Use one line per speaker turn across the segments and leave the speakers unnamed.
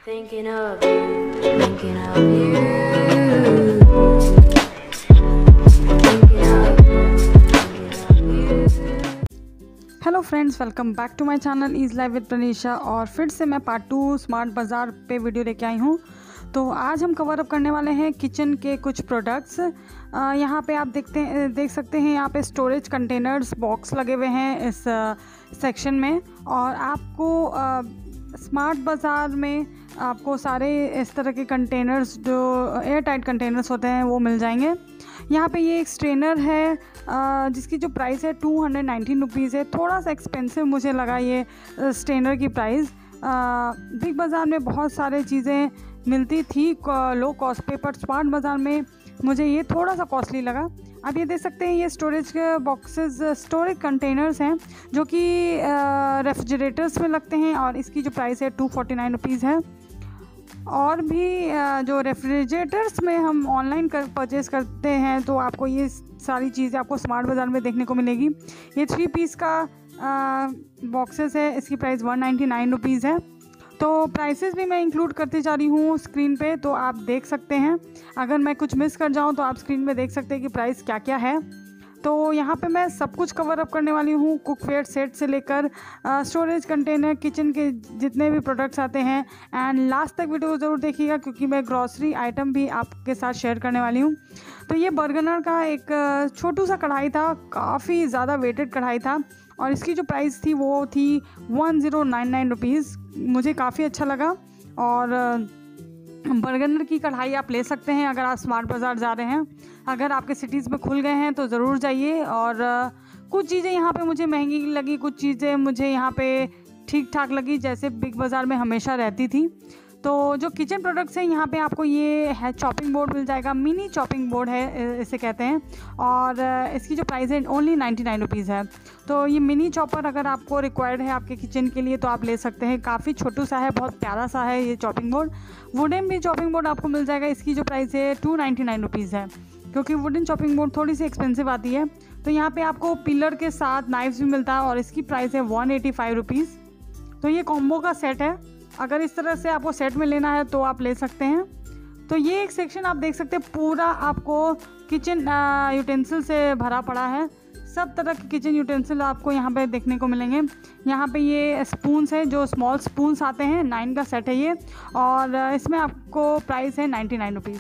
Thinking of you, thinking of you, thinking of you.
Hello friends, welcome back to my channel ease life with Pranisha. और फिर से मैं part 2 smart बाज़ार पे video लेके आई हूँ। तो आज हम कवर अप करने वाले हैं किचन के कुछ प्रोडक्ट्स। यहाँ पे आप देख सकते हैं, यहाँ पे स्टोरेज कंटेनर्स बॉक्स लगे हुए हैं इस सेक्शन में। और आपको स्मार्ट बाज़ार में आपको सारे इस तरह के कंटेनर्स जो एयर टाइट कंटेनर्स होते हैं वो मिल जाएंगे। यहाँ पे ये एक स्ट्रेनर है जिसकी जो प्राइस है 219 रुपीज़ है। थोड़ा सा एक्सपेंसिव मुझे लगा ये स्ट्रेनर की प्राइस। बिग बाज़ार में बहुत सारे चीज़ें मिलती थी लो कॉस्ट पे, पर स्मार्ट बाज़ार में मुझे ये थोड़ा सा कॉस्टली लगा। आप ये देख सकते हैं, ये स्टोरेज के बॉक्सेस स्टोरेज कंटेनर्स हैं जो कि रेफ्रिजरेटर्स में लगते हैं और इसकी जो प्राइस है 249 रुपीज़ है। और भी जो रेफ्रिजरेटर्स में हम ऑनलाइन परचेज़ करते हैं तो आपको ये सारी चीज़ें आपको स्मार्ट बाज़ार में देखने को मिलेगी। ये 3 पीस का बॉक्सेस है, इसकी प्राइस 199 रुपीज़ है। तो प्राइसेस भी मैं इंक्लूड करती जा रही हूँ स्क्रीन पे, तो आप देख सकते हैं। अगर मैं कुछ मिस कर जाऊँ तो आप स्क्रीन पे देख सकते हैं कि प्राइस क्या क्या है। तो यहाँ पे मैं सब कुछ कवर अप करने वाली हूँ, कुकवेयर सेट से लेकर स्टोरेज कंटेनर, किचन के जितने भी प्रोडक्ट्स आते हैं। एंड लास्ट तक वीडियो ज़रूर देखिएगा क्योंकि मैं ग्रॉसरी आइटम भी आपके साथ शेयर करने वाली हूँ। तो ये बर्गनर का एक छोटू सा कढ़ाई था, काफ़ी ज़्यादा वेटेड कढ़ाई था और इसकी जो प्राइस थी वो थी 1099 रुपीज़। मुझे काफ़ी अच्छा लगा। और बर्गनर की कढ़ाई आप ले सकते हैं अगर आप स्मार्ट बाज़ार जा रहे हैं। अगर आपके सिटीज़ में खुल गए हैं तो ज़रूर जाइए। और कुछ चीज़ें यहाँ पे मुझे महंगी लगी, कुछ चीज़ें मुझे यहाँ पे ठीक ठाक लगी, जैसे बिग बाज़ार में हमेशा रहती थी। तो जो किचन प्रोडक्ट्स हैं यहाँ पे आपको ये है चॉपिंग बोर्ड मिल जाएगा, मिनी चॉपिंग बोर्ड है इसे कहते हैं। और इसकी जो प्राइस है ओनली 99 रुपीज़ है। तो ये मिनी चॉपर अगर आपको रिक्वायर्ड है आपके किचन के लिए तो आप ले सकते हैं। काफ़ी छोटू सा है, बहुत प्यारा सा है ये चॉपिंग बोर्ड। वुडन भी चॉपिंग बोर्ड आपको मिल जाएगा, इसकी जो प्राइस है 299 रुपीज़ है, क्योंकि वुडन चॉपिंग बोर्ड थोड़ी सी एक्सपेंसिव आती है। तो यहाँ पे आपको पिलर के साथ नाइफ्स भी मिलता है और इसकी प्राइस है 185 रुपीज़। तो ये कॉम्बो का सेट है, अगर इस तरह से आपको सेट में लेना है तो आप ले सकते हैं। तो ये एक सेक्शन आप देख सकते हैं, पूरा आपको किचन यूटेंसिल से भरा पड़ा है। सब तरह के किचन यूटेंसिल आपको यहाँ पे देखने को मिलेंगे। यहाँ पे ये स्पून्स है, जो स्मॉल स्पून्स आते हैं, 9 का सेट है ये। और इसमें आपको प्राइस है 99 रुपीज़।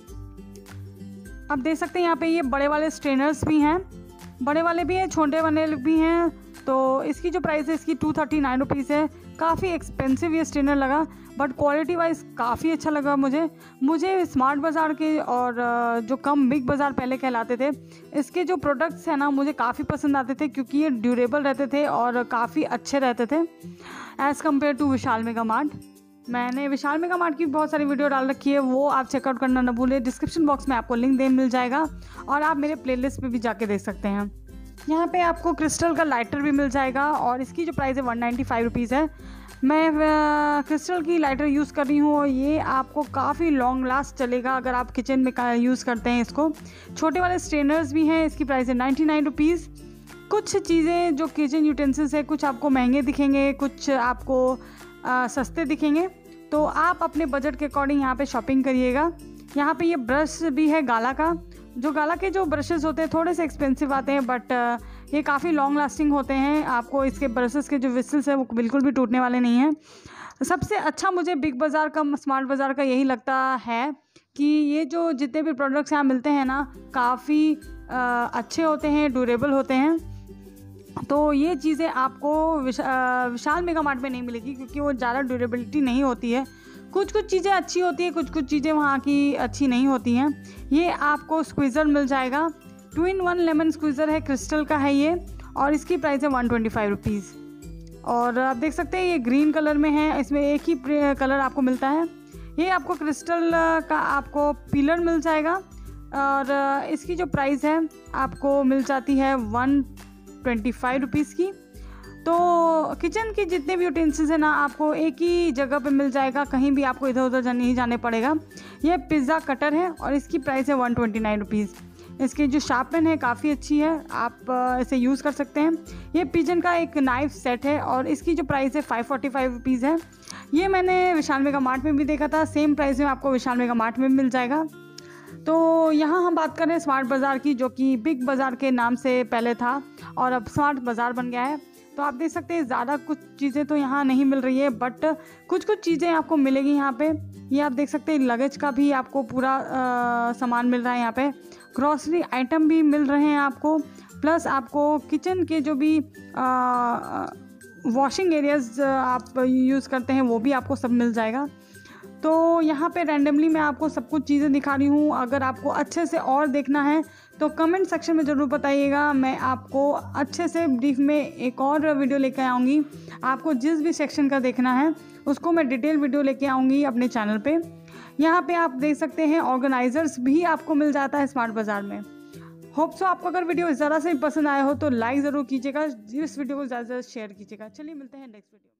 आप देख सकते हैं यहाँ पे ये बड़े वाले स्ट्रेनर्स भी हैं, बड़े वाले भी हैं, छोटे वाले भी हैं। तो इसकी जो प्राइस है इसकी 239 रुपीज़ है। काफ़ी एक्सपेंसिव ये स्ट्रेनर लगा, बट क्वालिटी वाइज काफ़ी अच्छा लगा मुझे स्मार्ट बाज़ार के और जो कम बिग बाज़ार पहले कहलाते थे, इसके जो प्रोडक्ट्स हैं ना मुझे काफ़ी पसंद आते थे क्योंकि ये ड्यूरेबल रहते थे और काफ़ी अच्छे रहते थे as compared to Vishal mega mart. मैंने विशाल मेगा मार्ट की बहुत सारी वीडियो डाल रखी है, वो आप चेकआउट करना न भूलें। डिस्क्रिप्शन बॉक्स में आपको लिंक मिल जाएगा और आप मेरे प्लेलिस्ट पे भी जाके देख सकते हैं। यहाँ पे आपको क्रिस्टल का लाइटर भी मिल जाएगा और इसकी जो प्राइस है 195 रुपीज़ है। मैं क्रिस्टल की लाइटर यूज़ कर रही हूँ और ये आपको काफ़ी लॉन्ग लास्ट चलेगा अगर आप किचन में यूज़ करते हैं इसको। छोटे वाले स्ट्रेनर्स भी हैं, इसकी प्राइस है 99 रुपीज़। कुछ चीज़ें जो किचन यूटेंसिल्स है, कुछ आपको महंगे दिखेंगे, कुछ आपको सस्ते दिखेंगे, तो आप अपने बजट के अकॉर्डिंग यहाँ पे शॉपिंग करिएगा। यहाँ पे ये ब्रश भी है गाला का। जो गाला के जो ब्रशेज़ होते हैं थोड़े से एक्सपेंसिव आते हैं, बट ये काफ़ी लॉन्ग लास्टिंग होते हैं। आपको इसके ब्रशेज़ के जो विसल्स हैं वो बिल्कुल भी टूटने वाले नहीं हैं। सबसे अच्छा मुझे बिग बाज़ार का, स्मार्ट बाज़ार का यही लगता है कि ये जो जितने भी प्रोडक्ट्स यहाँ मिलते हैं ना, काफ़ी अच्छे होते हैं, ड्यूरेबल होते हैं। तो ये चीज़ें आपको विशाल मेगा मार्ट में नहीं मिलेगी क्योंकि वो ज़्यादा ड्यूरेबिलिटी नहीं होती है। कुछ चीज़ें अच्छी होती है, कुछ चीज़ें वहाँ की अच्छी नहीं होती हैं। ये आपको स्क्वीज़र मिल जाएगा, 2-in-1 लेमन स्क्वीज़र है, क्रिस्टल का है ये और इसकी प्राइस है 125 रुपीज़। और आप देख सकते हैं ये ग्रीन कलर में है, इसमें एक ही कलर आपको मिलता है। ये आपको क्रिस्टल का आपको पिलर मिल जाएगा और इसकी जो प्राइस है आपको मिल जाती है 125 रुपीज़ की। तो किचन के जितने भी यूटेंसिल्स हैं ना आपको एक ही जगह पे मिल जाएगा, कहीं भी आपको इधर उधर नहीं जाने पड़ेगा। ये पिज़्ज़ा कटर है और इसकी प्राइस है 129 रुपीज़। इसकी जो शार्पनर है काफ़ी अच्छी है, आप इसे यूज़ कर सकते हैं। ये पिजन का एक नाइफ सेट है और इसकी जो प्राइस है 545 रुपीज़ है। ये मैंने विशाल मेगा मार्ट में भी देखा था, सेम प्राइस में आपको विशाल मेगा मार्ट में मिल जाएगा। तो यहाँ हम बात करें स्मार्ट बाज़ार की, जो कि बिग बाज़ार के नाम से पहले था और अब स्मार्ट बाज़ार बन गया है। तो आप देख सकते हैं ज़्यादा कुछ चीज़ें तो यहाँ नहीं मिल रही है, बट कुछ चीज़ें आपको मिलेगी यहाँ पे। ये आप देख सकते हैं लगेज का भी आपको पूरा सामान मिल रहा है यहाँ पे, ग्रॉसरी आइटम भी मिल रहे हैं आपको, प्लस आपको किचन के जो भी वॉशिंग एरियाज आप यूज़ करते हैं वो भी आपको सब मिल जाएगा। तो यहाँ पे रैंडमली मैं आपको सब कुछ चीज़ें दिखा रही हूँ। अगर आपको अच्छे से और देखना है तो कमेंट सेक्शन में ज़रूर बताइएगा, मैं आपको अच्छे से ब्रीफ में एक और वीडियो लेकर आऊँगी। आपको जिस भी सेक्शन का देखना है उसको मैं डिटेल वीडियो लेके आऊँगी अपने चैनल पे। यहाँ पे आप देख सकते हैं ऑर्गेनाइज़र्स भी आपको मिल जाता है स्मार्ट बाज़ार में। होप सो आपको अगर वीडियो ज़रा से पसंद आया हो तो लाइक ज़रूर कीजिएगा, इस वीडियो को ज़्यादा से ज़्यादा शेयर कीजिएगा। चलिए मिलते हैं नेक्स्ट वीडियो।